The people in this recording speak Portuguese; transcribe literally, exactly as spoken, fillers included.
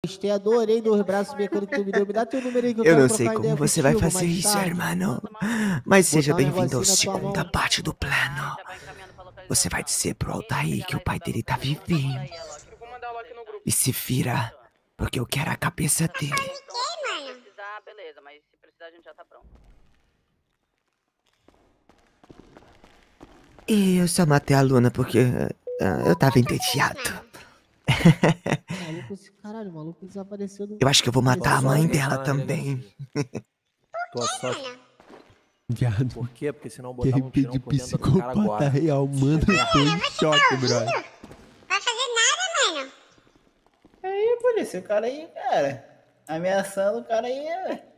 Gostei, adorei dos braços mecânicos que tu me deu. Me dá teu número aí que eu, Eu quero não trocar sei como ideia você vai contigo fazer mais isso, tarde. irmão. Mas seja Botar um bem-vindo à negocinho na tua segunda mão. parte do plano. Você vai dizer pro Altair que o pai dele tá vivendo. E se vira, porque eu quero a cabeça dele. Beleza, mas se precisar a gente já tá pronto. E eu só matei a Luna porque uh, eu tava entediado. Maluco, esse caralho, maluco desapareceu do... Eu acho que eu vou matar a Desapareceu. mãe dela também. Tua sorte. Viado. Por quê? Porque senão eu Que botava um R P tirão de por dentro do cara psicopata agora. real, mano. Eu tô em choque, brother. Vai fazer nada, mano. Aí, polícia, o cara aí, cara. Ameaçando o cara aí,